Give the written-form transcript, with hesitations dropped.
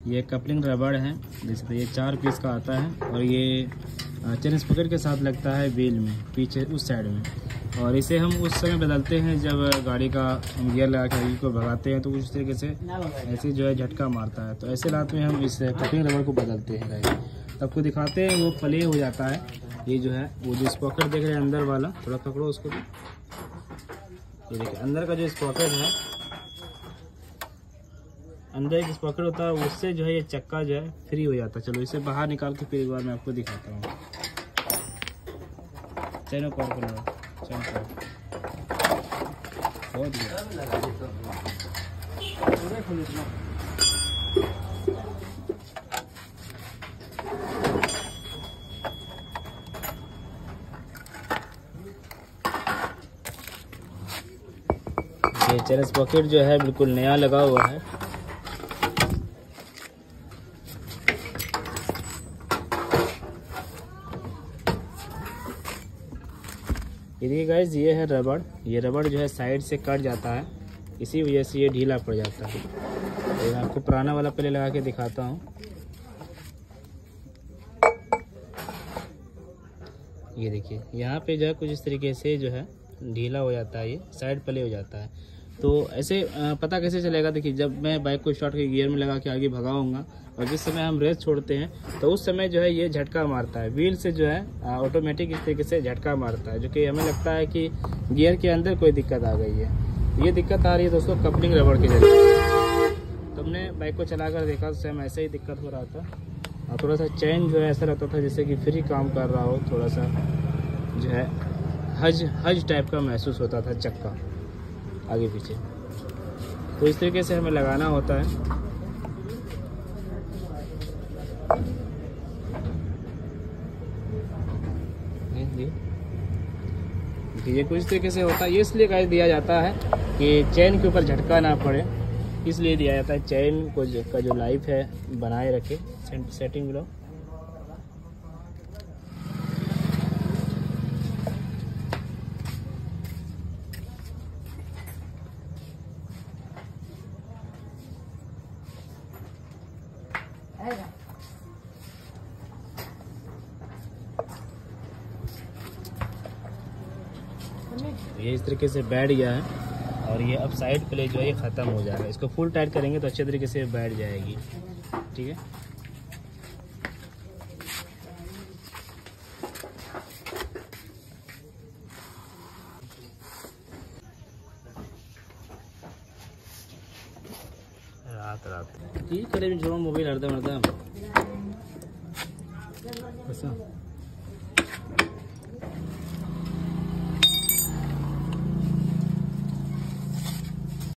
ये कपलिंग रबड़ है, जैसे ये 4 पीस का आता है और ये चेन स्पॉकेट के साथ लगता है व्हील में पीछे उस साइड में। और इसे हम उस समय बदलते हैं जब गाड़ी का गियर लगा के को भगाते हैं तो उस तरीके से ऐसे जो है झटका मारता है। तो ऐसे रात में हम इस कपलिंग रबड़ को बदलते हैं। गाइस आपको दिखाते हैं, वो प्ले हो जाता है। ये जो है वो जो स्पॉकेट देख रहे हैं अंदर वाला, थोड़ा पकड़ो उसको भी। ये देखिए अंदर का जो स्पॉकेट है, अंदर एक स्पॉकेट होता है, उससे जो है ये चक्का जो है फ्री हो जाता है। चलो इसे बाहर निकाल के फिर एक बार मैं आपको दिखाता हूँ। चैनल कॉल कर लो, चैनल बहुत ये चेन स्पॉकेट जो है बिल्कुल नया लगा हुआ है। ये देखिए गाइस, ये है रबड़। ये रबड़ जो है साइड से कट जाता है, इसी वजह से ये ढीला पड़ जाता है। तो मैं आपको पुराना वाला पहले लगा के दिखाता हूँ। ये देखिए यहाँ पे जो है कुछ इस तरीके से जो है ढीला हो जाता है, ये साइड प्ले हो जाता है। तो ऐसे पता कैसे चलेगा? देखिए जब मैं बाइक को स्टार्ट करके गियर में लगा के आगे भगाऊंगा और जिस समय हम रेस छोड़ते हैं तो उस समय जो है ये झटका मारता है, व्हील से जो है ऑटोमेटिक इस तरीके से झटका मारता है, जो कि हमें लगता है कि गियर के अंदर कोई दिक्कत आ गई है। ये दिक्कत आ रही है दोस्तों कपलिंग रबड़ के जरिए। तुमने बाइक को चला कर देखा तो सेम ऐसे ही दिक्कत हो रहा था और थोड़ा सा चैन जो है ऐसा रहता था जैसे कि फ्री काम कर रहा हो, थोड़ा सा जो है हज टाइप का महसूस होता था चक्का आगे पीछे। तो इस तरीके से हमें लगाना होता है। ये कुछ इस तरीके से होता है, ये इसलिए गाइस दिया जाता है कि चेन के ऊपर झटका ना पड़े, इसलिए दिया जाता है। चेन को का जो लाइफ है बनाए रखे, सेटिंग लो। ये इस तरीके से बैठ गया है और ये अब साइड प्ले जो है ये ख़त्म हो जाएगा। इसको फुल टाइट करेंगे तो अच्छे तरीके से बैठ जाएगी। ठीक है, रात की करे जो मोबाइल हरदम